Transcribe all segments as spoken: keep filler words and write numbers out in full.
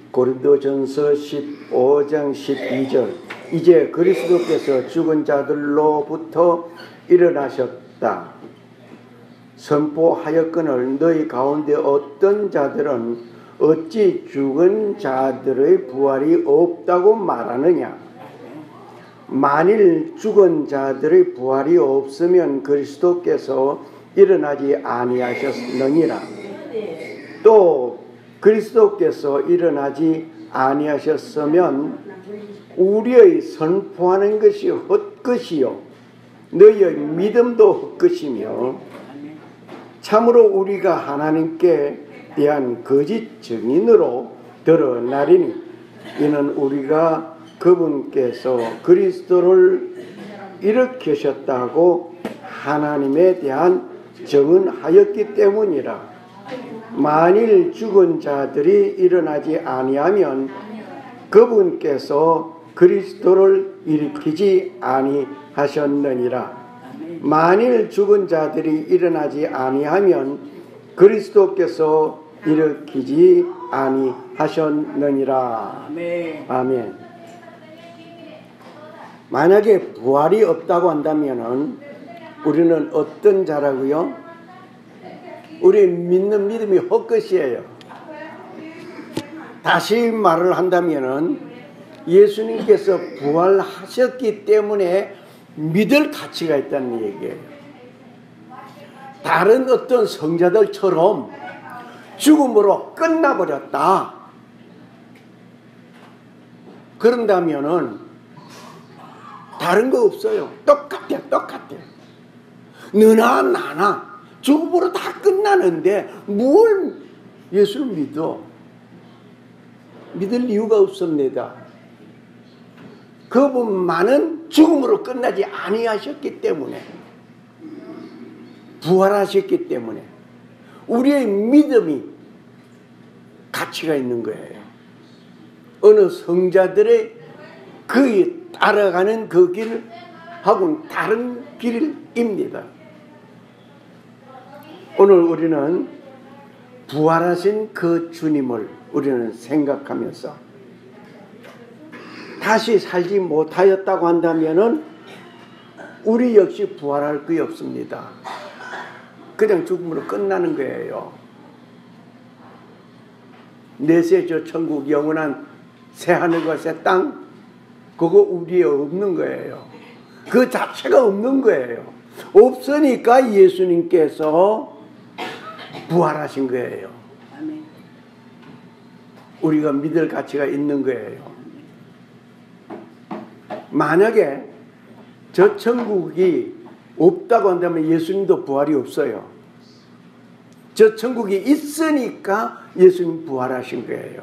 고린도전서 십오 장 십이 절 이제 그리스도께서 죽은 자들로부터 일어나셨다 선포하였거늘 너희 가운데 어떤 자들은 어찌 죽은 자들의 부활이 없다고 말하느냐. 만일 죽은 자들의 부활이 없으면 그리스도께서 일어나지 아니하셨느니라. 또 그리스도께서 일어나지 아니하셨으면 우리의 선포하는 것이 헛것이요 너희의 믿음도 헛것이며 참으로 우리가 하나님께 대한 거짓 증인으로 드러나리니 이는 우리가 그분께서 그리스도를 일으키셨다고 하나님에 대한 증언하였기 때문이라. 만일 죽은 자들이 일어나지 아니하면 그분께서 그리스도를 일으키지 아니하셨느니라. 만일 죽은 자들이 일어나지 아니하면 그리스도께서 일으키지 아니하셨느니라. 아멘. 아멘. 만약에 부활이 없다고 한다면은 우리는 어떤 자라고요? 우리 믿는 믿음이 헛것이에요. 다시 말을 한다면은 예수님께서 부활하셨기 때문에 믿을 가치가 있다는 얘기예요. 다른 어떤 성자들처럼 죽음으로 끝나버렸다. 그런다면은 다른 거 없어요. 똑같아, 똑같아. 너나 나나 죽음으로 다 끝나는데 뭘 예수를 믿어? 믿을 이유가 없습니다. 그분만은 죽음으로 끝나지 아니하셨기 때문에, 부활하셨기 때문에 우리의 믿음이 가치가 있는 거예요. 어느 성자들의 그 따라가는 그 길하고는 다른 길입니다. 오늘 우리는 부활하신 그 주님을 우리는 생각하면서 다시 살지 못하였다고 한다면은 우리 역시 부활할 게 없습니다. 그냥 죽음으로 끝나는 거예요. 내세 저 천국 영원한 새하늘과 새 땅 그거 우리에 없는 거예요. 그 자체가 없는 거예요. 없으니까 예수님께서 부활하신 거예요. 우리가 믿을 가치가 있는 거예요. 만약에 저 천국이 없다고 한다면 예수님도 부활이 없어요. 저 천국이 있으니까 예수님 부활하신 거예요.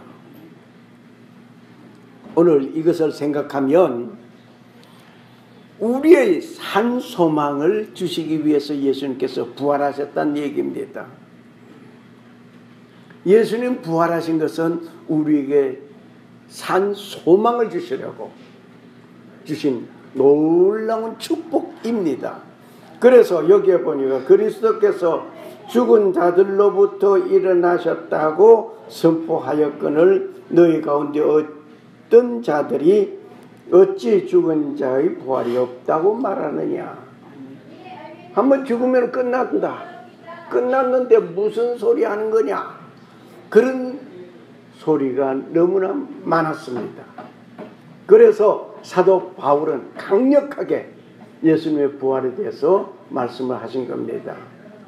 오늘 이것을 생각하면 우리의 산 소망을 주시기 위해서 예수님께서 부활하셨다는 얘기입니다. 예수님 부활하신 것은 우리에게 산 소망을 주시려고 주신 놀라운 축복입니다. 그래서 여기에 보니까 그리스도께서 죽은 자들로부터 일어나셨다고 선포하였거늘 너희 가운데 어떤 자들이 어찌 죽은 자의 부활이 없다고 말하느냐. 한번 죽으면 끝난다. 끝났는데 무슨 소리 하는 거냐. 그런 소리가 너무나 많았습니다. 그래서 사도 바울은 강력하게 예수님의 부활에 대해서 말씀을 하신 겁니다.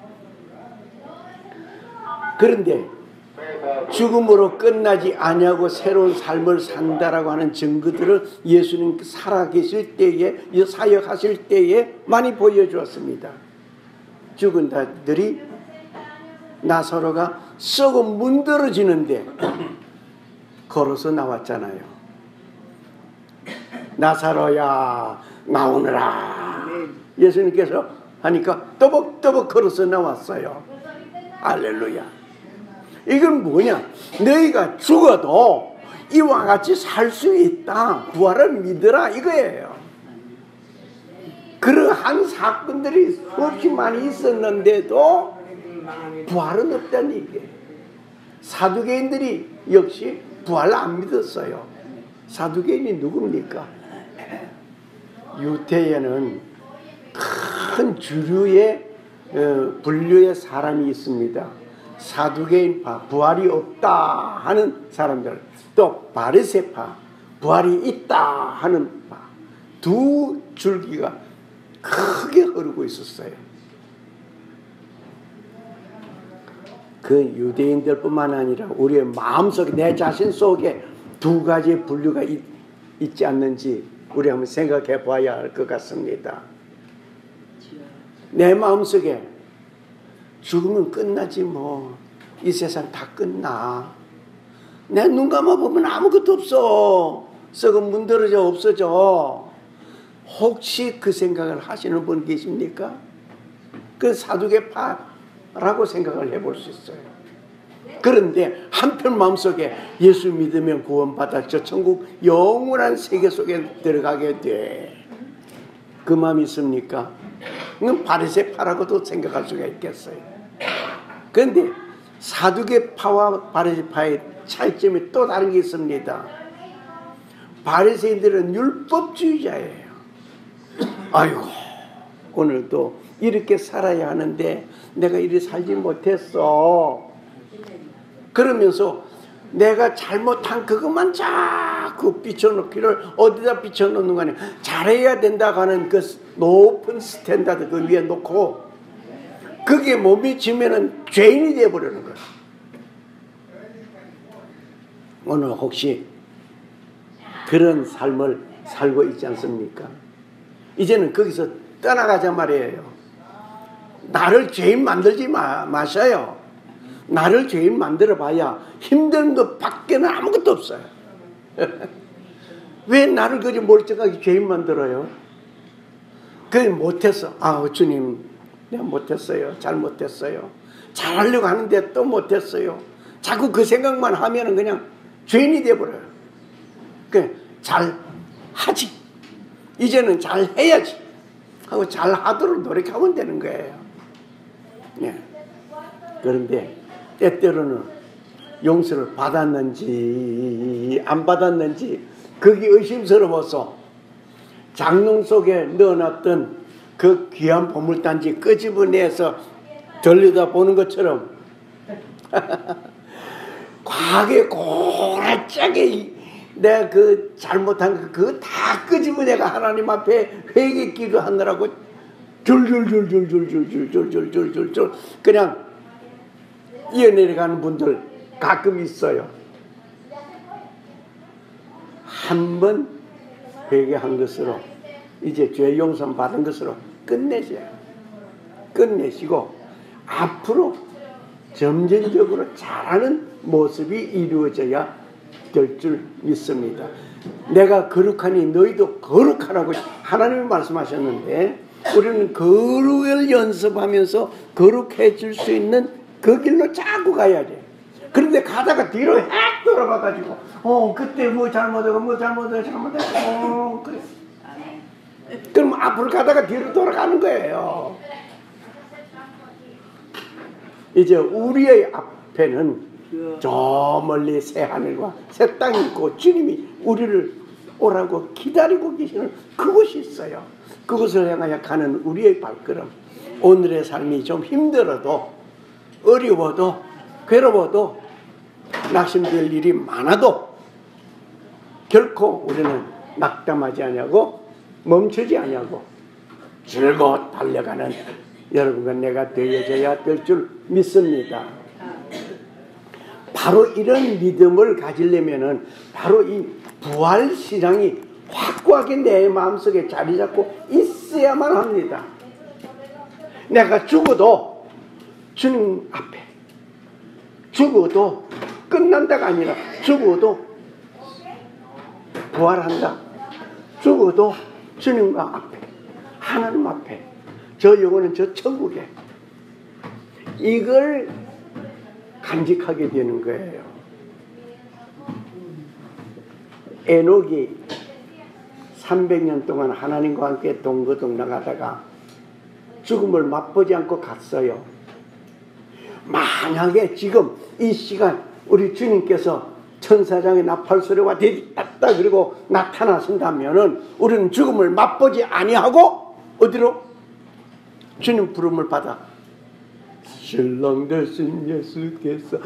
그런데 죽음으로 끝나지 아니하고 새로운 삶을 산다라고 하는 증거들을 예수님 살아계실 때에, 사역하실 때에 많이 보여주었습니다. 죽은 자들이 나사로가 썩어 문드러지는데 걸어서 나왔잖아요. 나사로야 나오너라. 예수님께서 하니까 또벅또벅 걸어서 나왔어요. 할렐루야. 이건 뭐냐? 너희가 죽어도 이와 같이 살 수 있다. 부활을 믿으라 이거예요. 그러한 사건들이 수없이 많이 있었는데도 부활은 없다는 얘기예요. 사두개인들이 역시 부활 안 믿었어요. 사두개인이 누굽니까? 유대에는 큰 주류의 어, 분류의 사람이 있습니다. 사두개인파, 부활이 없다 하는 사람들, 또 바리새파, 부활이 있다 하는 파, 두 줄기가 크게 흐르고 있었어요. 그 유대인들뿐만 아니라 우리의 마음속에, 내 자신 속에 두 가지의 분류가 있, 있지 않는지 우리 한번 생각해 봐야 할 것 같습니다. 내 마음속에 죽으면 끝나지 뭐, 이 세상 다 끝나, 내 눈 감아보면 아무것도 없어, 썩은 문드러져 없어져. 혹시 그 생각을 하시는 분 계십니까? 그 사두개파라고 생각을 해볼 수 있어요. 그런데 한편 마음속에 예수 믿으면 구원받아 저 천국 영원한 세계 속에 들어가게 돼. 그 마음이 있습니까? 이건 바리새파라고도 생각할 수가 있겠어요. 그런데 사두개파와 바리새파의 차이점이 또 다른 게 있습니다. 바리새인들은 율법주의자예요. 아이고, 오늘도 이렇게 살아야 하는데 내가 이렇게 살지 못했어. 그러면서 내가 잘못한 그것만 자꾸 비춰놓기를, 어디다 비춰놓는 거 아니야. 잘해야 된다고 하는 그 높은 스탠다드 그 위에 놓고 그게 몸이 지면은 죄인이 되어버리는 거야. 오늘 혹시 그런 삶을 살고 있지 않습니까? 이제는 거기서 떠나가자 말이에요. 나를 죄인 만들지 마, 마셔요. 나를 죄인 만들어 봐야 힘든 것 밖에는 아무것도 없어요. 왜 나를 그리 멀쩡하게 죄인 만들어요? 그게 못했어. 아, 주님, 내가 못했어요. 잘못했어요. 잘하려고 하는데 또 못했어요. 자꾸 그 생각만 하면은 그냥 죄인이 돼버려요. 그 잘하지. 이제는 잘해야지 하고 잘하도록 노력하면 되는 거예요. 예. 그런데 때때로는 용서를 받았는지 안 받았는지 그게 의심스러워서 장롱 속에 넣어놨던 그 귀한 보물단지 끄집어내서 들여다보는 것처럼 과거에 고라짜게 내가 그 잘못한 거 그거 다 끄집어내가 하나님 앞에 회개 기도하느라고 줄줄줄줄줄줄줄줄줄줄줄 그냥 이어내려가는 분들 가끔 있어요. 한 번 회개한 것으로 이제 죄 용서 받은 것으로 끝내세요. 끝내시고 앞으로 점진적으로 잘하는 모습이 이루어져야 될 줄 믿습니다. 내가 거룩하니 너희도 거룩하라고 하나님이 말씀하셨는데 우리는 거룩을 연습하면서 거룩해질 수 있는 그 길로 자꾸 가야 돼. 그런데 가다가 뒤로 헷 돌아가가지고 어 그때 뭐 잘못하고 뭐 잘못하고 잘못하고 어 그래. 그럼 앞으로 가다가 뒤로 돌아가는 거예요. 이제 우리의 앞에는 저 멀리 새 하늘과 새 땅이 있고 주님이 우리를 오라고 기다리고 계시는 그곳이 있어요. 그곳을 향하여 가는 우리의 발걸음. 오늘의 삶이 좀 힘들어도 어려워도 괴로워도 낙심될 일이 많아도 결코 우리는 낙담하지 아니하고 멈추지 아니하고 즐거워 달려가는 여러분과 내가 되어져야 될 줄 믿습니다. 바로 이런 믿음을 가지려면은 바로 이 부활 신앙이 확고하게 내 마음속에 자리 잡고 있어야만 합니다. 내가 죽어도 주님 앞에, 죽어도 끝난다가 아니라 죽어도 부활한다. 죽어도 주님과 앞에, 하나님 앞에, 저 영혼은 저 천국에, 이걸 간직하게 되는 거예요. 에녹이 삼백 년 동안 하나님과 함께 동거동락하다가 죽음을 맛보지 않고 갔어요. 만약에 지금 이 시간 우리 주님께서 천사장의 나팔 소리와 뒤따다 그리고 나타나신다면은 우리는 죽음을 맛보지 아니하고 어디로? 주님 부름을 받아 신랑 되신 예수께서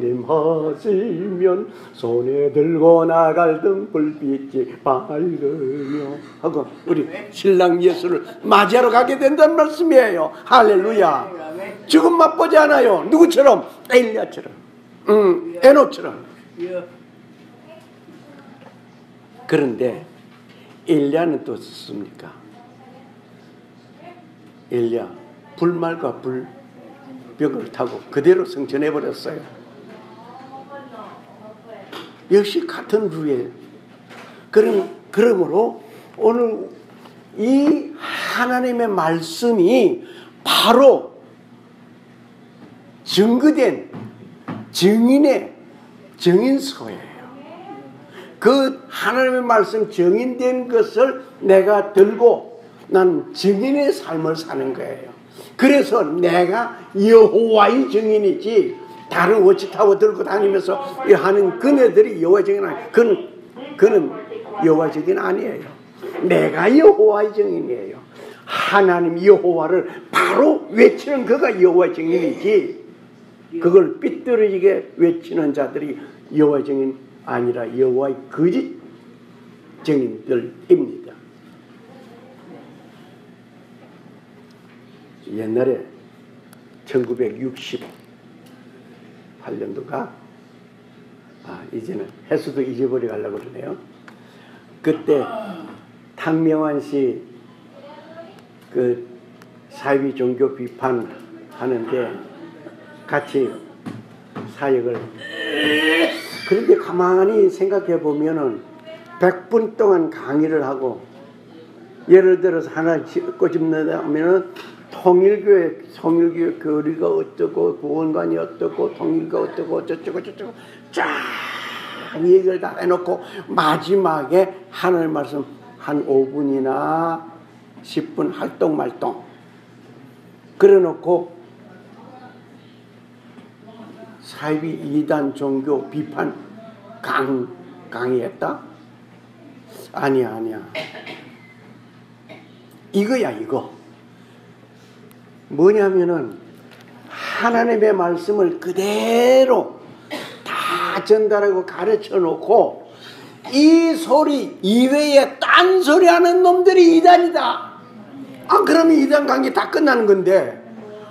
강림하시면 손에 들고 나갈 등 불빛이 밝으며 하고 우리 신랑 예수를 맞이하러 가게 된다는 말씀이에요. 할렐루야. 죽음 맛보지 않아요. 누구처럼? 엘리야처럼, 음, 에녹처럼. 그런데 엘리야는 또 어떻습니까? 엘리야 불말과 불벽을 타고 그대로 승천해버렸어요. 역시 같은 류예요. 그럼, 그러므로 오늘 이 하나님의 말씀이 바로 증거된 증인의 증인서예요. 그 하나님의 말씀 증인된 것을 내가 들고 난 증인의 삶을 사는 거예요. 그래서 내가 여호와의 증인이지 다른 워치타워 들고 다니면서 하는 그네들이 여호와의 증인 아니에요. 그는, 그는 여호와의 증인 아니에요. 내가 여호와의 증인이에요. 하나님 여호와를 바로 외치는 그가 여호와의 증인이지 그걸 삐뚤어지게 외치는 자들이 여호와의 증인 아니라 여호와의 거짓 증인들입니다. 옛날에 천구백육십팔 년도가 아 이제는 해수도 잊어버려 가려고 그러네요. 그때 탕명환 씨 그 사회 종교 비판 하는데 같이 사역을 그런데 가만히 생각해 보면은 백 분 동안 강의를 하고 예를 들어서 하나 꼬집는다면은 통일교회, 통일교회 교리가 어떻고 구원관이 어떻고 통일가 어떻고 어쩌고 저쩌고 쫙 얘기를 다 해놓고 마지막에 하나님 말씀 한 오 분이나 십 분 활동 말동 그래놓고 사이비 이단 종교 비판 강, 강의했다? 아니야 아니야 이거야 이거 뭐냐면은 하나님의 말씀을 그대로 다 전달하고 가르쳐 놓고 이 소리 이외에 딴 소리 하는 놈들이 이단이다. 아 그러면 이단 강의 다 끝나는 건데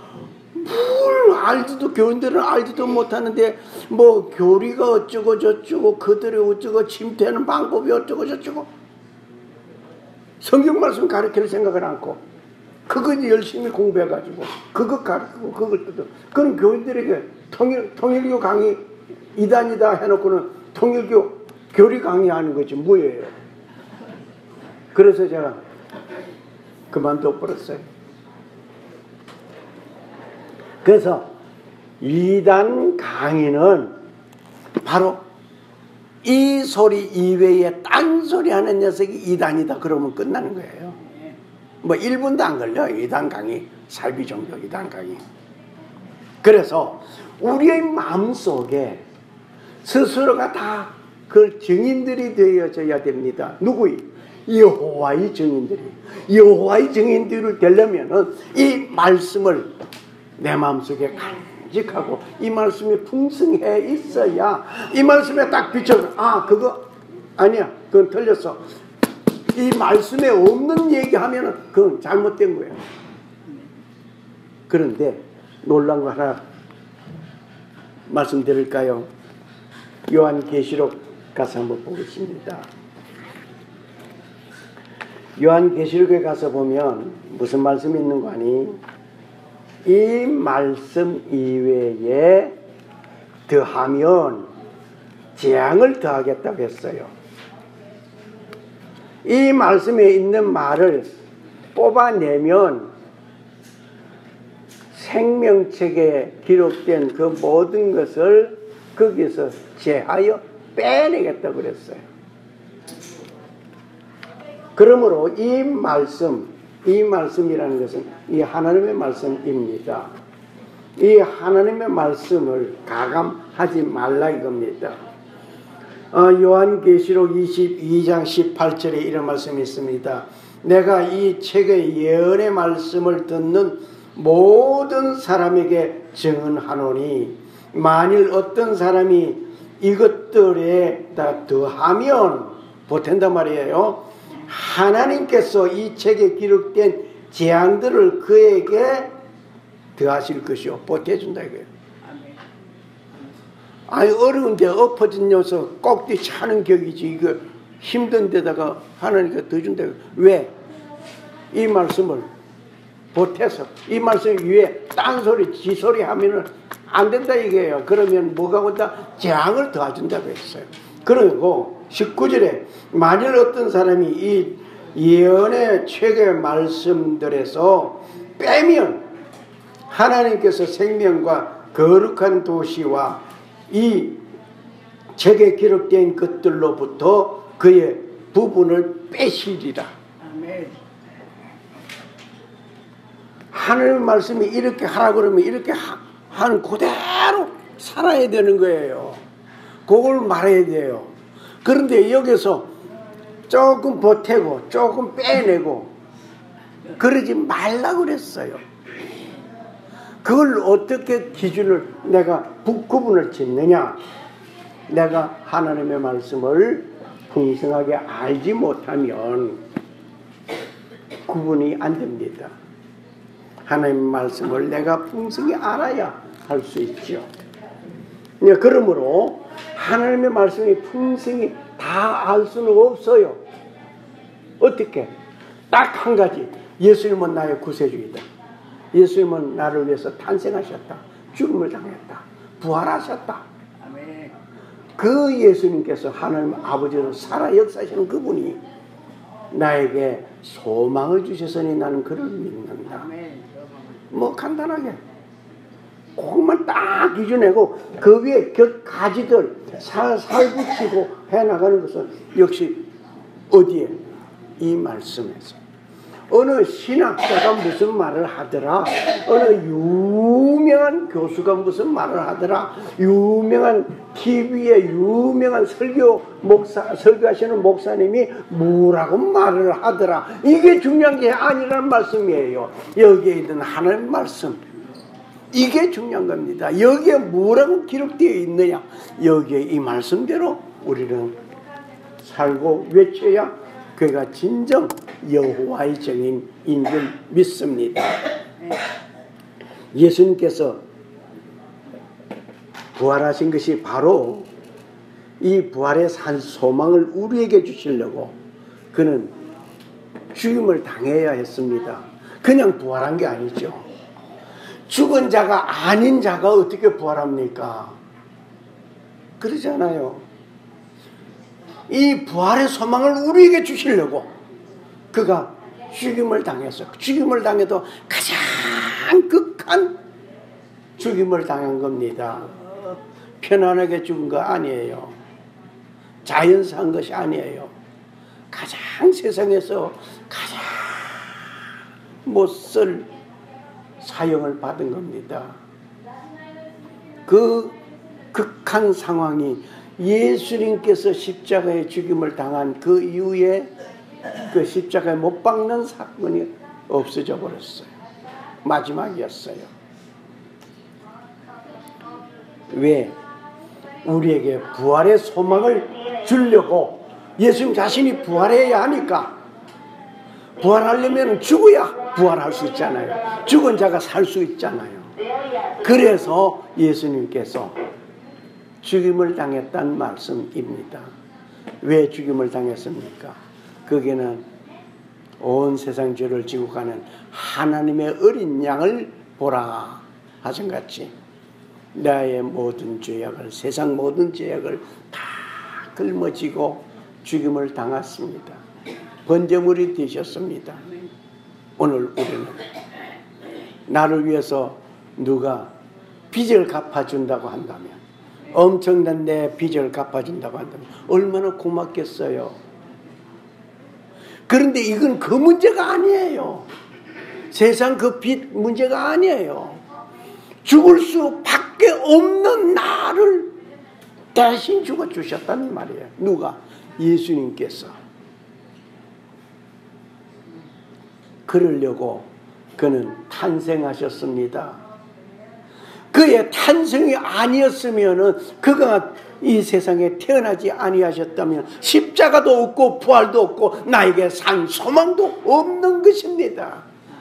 뭘 알지도 교인들은 알지도 못하는데 뭐 교리가 어쩌고 저쩌고 그들의 어쩌고 침투하는 방법이 어쩌고 저쩌고 성경 말씀 가르칠 생각을 않고 그거 열심히 공부해가지고 그거 가르치고 그걸 뜯어 그건 교인들에게 통일, 통일교 강의 이단이다 해놓고는 통일교 교리 강의하는 거지 뭐예요. 그래서 제가 그만둬 버렸어요. 그래서 이단 강의는 바로 이 소리 이외에 딴 소리 하는 녀석이 이단이다 그러면 끝나는 거예요. 뭐 일 분도 안 걸려. 이단 강의, 살비종교 이단 강의. 그래서 우리의 마음속에 스스로가 다 그 증인들이 되어져야 됩니다. 누구이? 여호와의 증인들이. 여호와의 증인들을 되려면은 이 말씀을 내 마음속에 간직하고 이 말씀이 풍성해 있어야 이 말씀에 딱 비춰서 아 그거 아니야 그건 틀렸어. 이 말씀에 없는 얘기하면은 그건 잘못된 거예요. 그런데 놀라운 거 하나 말씀드릴까요? 요한계시록 가서 한번 보겠습니다. 요한계시록에 가서 보면 무슨 말씀이 있는 거 아니? 이 말씀 이외에 더하면 재앙을 더하겠다고 했어요. 이 말씀에 있는 말을 뽑아내면 생명책에 기록된 그 모든 것을 거기서 제하여 빼내겠다고 그랬어요. 그러므로 이 말씀, 이 말씀이라는 것은 이 하나님의 말씀입니다. 이 하나님의 말씀을 가감하지 말라 이겁니다. 어, 요한계시록 이십이 장 십팔 절에 이런 말씀이 있습니다. 내가 이 책의 예언의 말씀을 듣는 모든 사람에게 증언하노니 만일 어떤 사람이 이것들에 다 더하면 보탠단 말이에요. 하나님께서 이 책에 기록된 재앙들을 그에게 더하실 것이요 보태준다 이거예요. 아니 어려운데 엎어진 녀석 꼭지 차는 격이지 이거 힘든 데다가 하나님께서 더 준다. 왜? 이 말씀을 보태서 이 말씀 위에 딴소리 지소리 하면은 안 된다 이게요. 그러면 뭐가 온다? 재앙을 더해준다고 했어요. 그리고 십구 절에 만일 어떤 사람이 이 예언의 책의 말씀들에서 빼면 하나님께서 생명과 거룩한 도시와 이 책에 기록된 것들로부터 그의 부분을 빼시리라. 아멘. 하나님 말씀이 이렇게 하라 그러면 이렇게 하, 하는 그대로 살아야 되는 거예요. 그걸 말해야 돼요. 그런데 여기서 조금 보태고 조금 빼내고 그러지 말라고 그랬어요. 그걸 어떻게 기준을 내가 구분을 짓느냐? 내가 하나님의 말씀을 풍성하게 알지 못하면 구분이 안 됩니다. 하나님의 말씀을 내가 풍성히 알아야 할 수 있죠. 그러므로 하나님의 말씀이 풍성히 다 알 수는 없어요. 어떻게? 딱 한 가지. 예수님은 나의 구세주이다. 예수님은 나를 위해서 탄생하셨다. 죽음을 당했다. 부활하셨다. 그 예수님께서 하나님 아버지로 살아 역사하시는 그분이 나에게 소망을 주셨으니 나는 그를 믿는다. 뭐 간단하게 그것만 딱 기준내고 그 위에 곁 가지들 살살 붙이고 해나가는 것은 역시 어디에? 이 말씀에서. 어느 신학자가 무슨 말을 하더라, 어느 유명한 교수가 무슨 말을 하더라, 유명한 티비에 유명한 설교 목사, 설교하시는 목사님이 뭐라고 말을 하더라, 이게 중요한 게 아니라는 말씀이에요. 여기에 있는 하나님 말씀, 이게 중요한 겁니다. 여기에 뭐라고 기록되어 있느냐, 여기에 이 말씀대로 우리는 살고 외쳐야 그가 진정 여호와의 증인인 줄 믿습니다. 예수님께서 부활하신 것이 바로 이 부활의 산 소망을 우리에게 주시려고 그는 죽임을 당해야 했습니다. 그냥 부활한 게 아니죠. 죽은 자가 아닌 자가 어떻게 부활합니까? 그러잖아요. 이 부활의 소망을 우리에게 주시려고 그가 죽임을 당했어. 죽임을 당해도 가장 극한 죽임을 당한 겁니다. 편안하게 죽은 거 아니에요. 자연사한 것이 아니에요. 가장 세상에서 가장 못쓸 사형을 받은 겁니다. 그 극한 상황이 예수님께서 십자가에 죽임을 당한 그 이후에 그 십자가에 못 박는 사건이 없어져 버렸어요. 마지막이었어요. 왜? 우리에게 부활의 소망을 주려고. 예수님 자신이 부활해야 하니까. 부활하려면 죽어야 부활할 수 있잖아요. 죽은 자가 살 수 있잖아요. 그래서 예수님께서 죽임을 당했다는 말씀입니다. 왜 죽임을 당했습니까? 거기는 온 세상 죄를 지고 가는 하나님의 어린 양을 보라 하신같이 나의 모든 죄악을, 세상 모든 죄악을 다 짊어지고 죽임을 당했습니다. 번제물이 되셨습니다. 오늘 우리는 나를 위해서 누가 빚을 갚아준다고 한다면, 엄청난 내 빚을 갚아준다고 한다면 얼마나 고맙겠어요. 그런데 이건 그 문제가 아니에요. 세상 그 빚 문제가 아니에요. 죽을 수밖에 없는 나를 대신 죽어주셨다는 말이에요. 누가? 예수님께서. 그러려고 그는 탄생하셨습니다. 그의 탄생이 아니었으면 그가 이 세상에 태어나지 아니하셨다면 십자가도 없고 부활도 없고 나에게 산 소망도 없는 것입니다.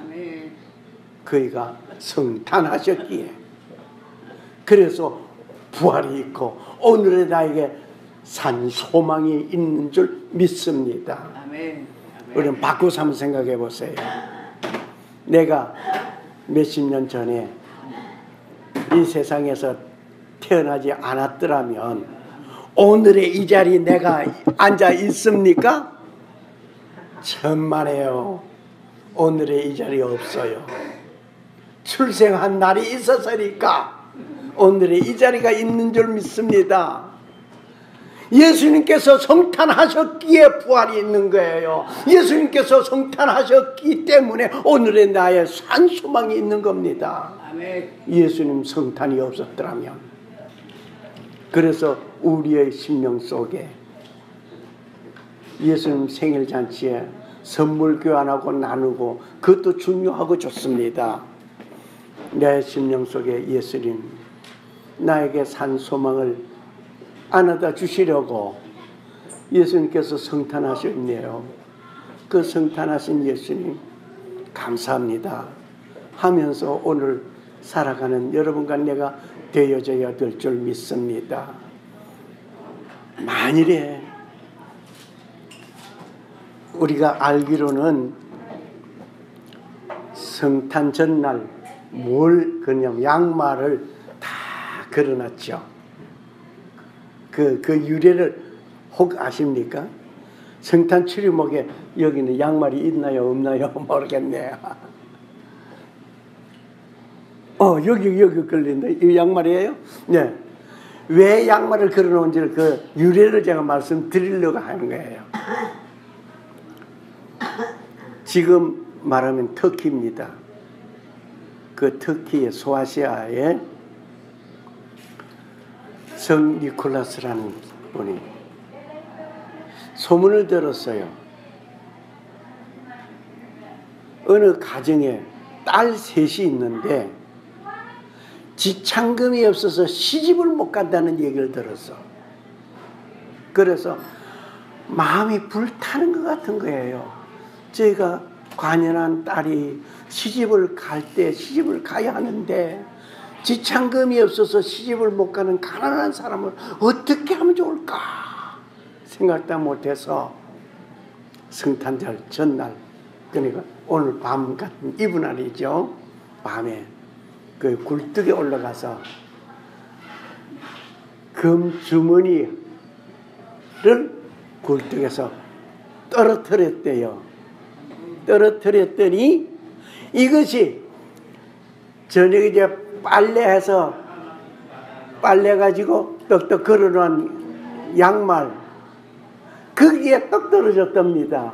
그이가 성탄하셨기에 그래서 부활이 있고 오늘의 나에게 산 소망이 있는 줄 믿습니다. 우리는 바꾸서 한번 생각해 보세요. 내가 몇십 년 전에 이 세상에서 태어나지 않았더라면 오늘의 이 자리에 내가 앉아 있습니까? 천만에요. 오늘의 이 자리에 없어요. 출생한 날이 있었으니까 오늘의 이 자리가 있는 줄 믿습니다. 예수님께서 성탄하셨기에 부활이 있는 거예요. 예수님께서 성탄하셨기 때문에 오늘의 나의 산 소망이 있는 겁니다. 예수님 성탄이 없었더라면. 그래서 우리의 심령 속에 예수님 생일잔치에 선물 교환하고 나누고 그것도 중요하고 좋습니다. 내 심령 속에 예수님 나에게 산 소망을 안아다 주시려고 예수님께서 성탄하셨네요. 그 성탄하신 예수님 감사합니다 하면서 오늘 살아가는 여러분과 내가 되어져야 될 줄 믿습니다. 만일에 우리가 알기로는 성탄 전날 뭘 그냥 양말을 다 걸어놨죠. 그, 그 유래를 혹 아십니까? 성탄 추리목에 여기는 양말이 있나요 없나요 모르겠네요. 어 여기 여기 걸린다. 이 양말이에요? 네. 왜 양말을 걸어놓은지를 그 유래를 제가 말씀드리려고 하는 거예요. 지금 말하면 터키입니다. 그 터키의 소아시아에 성 니콜라스라는 분이 소문을 들었어요. 어느 가정에 딸 셋이 있는데 지창금이 없어서 시집을 못 간다는 얘기를 들었어. 그래서 마음이 불타는 것 같은 거예요. 제가 관연한 딸이 시집을 갈 때 시집을 가야 하는데 지창금이 없어서 시집을 못 가는 가난한 사람을 어떻게 하면 좋을까 생각도 못해서 성탄절 전날, 그러니까 오늘 밤 같은 이브날이죠. 밤에 그 굴뚝에 올라가서 금 주머니를 굴뚝에서 떨어뜨렸대요. 떨어뜨렸더니 이것이 저녁에 이제 빨래해서 빨래 가지고 떡떡 걸어놓은 양말 거기에 떡 떨어졌답니다.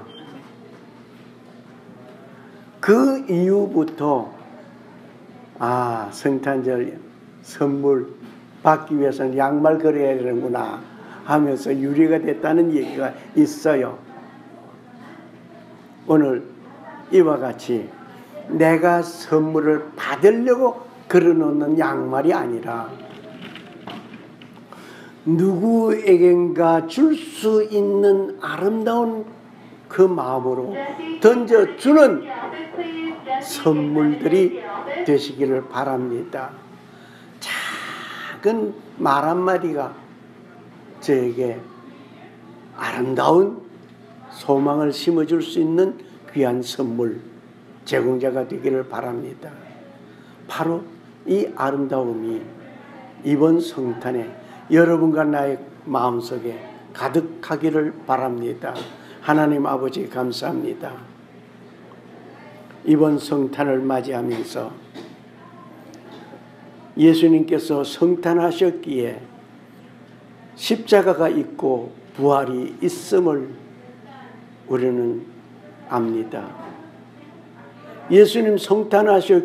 그 이후부터 아 성탄절 선물 받기 위해서는 양말 걸어야 되는구나 하면서 유래가 됐다는 얘기가 있어요. 오늘 이와 같이 내가 선물을 받으려고 걸어놓는 양말이 아니라 누구에겐가 줄 수 있는 아름다운 그 마음으로 던져주는 선물들이 되시기를 바랍니다. 작은 말 한마디가 저에게 아름다운 소망을 심어줄 수 있는 귀한 선물 제공자가 되기를 바랍니다. 바로 이 아름다움이 이번 성탄에 여러분과 나의 마음속에 가득하기를 바랍니다. 하나님 아버지 감사합니다. 이번 성탄을 맞이하면서 예수님께서 성탄하셨기에 십자가가 있고 부활이 있음을 우리는 압니다. 예수님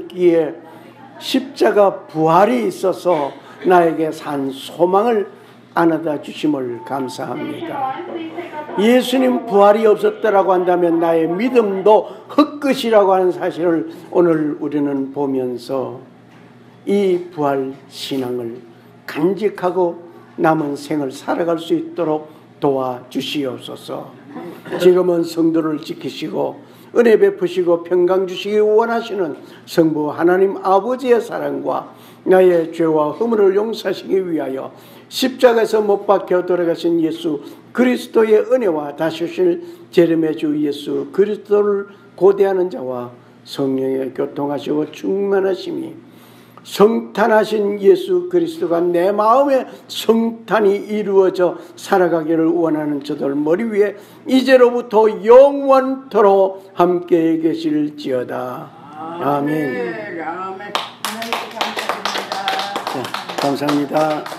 성탄하셨기에 십자가 부활이 있어서 나에게 산 소망을 안아다 주심을 감사합니다. 예수님 부활이 없었더라고 한다면 나의 믿음도 헛것이라고 하는 사실을 오늘 우리는 보면서 이 부활 신앙을 간직하고 남은 생을 살아갈 수 있도록 도와주시옵소서. 지금은 성도를 지키시고 은혜 베푸시고 평강 주시기 원하시는 성부 하나님 아버지의 사랑과 나의 죄와 허물을 용서하시기 위하여 십자가에서 못 박혀 돌아가신 예수 그리스도의 은혜와 다시 오실 재림의 주 예수 그리스도를 고대하는 자와 성령의 교통하시고 충만하심이 성탄하신 예수 그리스도가 내 마음에 성탄이 이루어져 살아가기를 원하는 저들 머리 위에 이제로부터 영원토록 함께 계실지어다. 아멘. 아멘. 자, 감사합니다.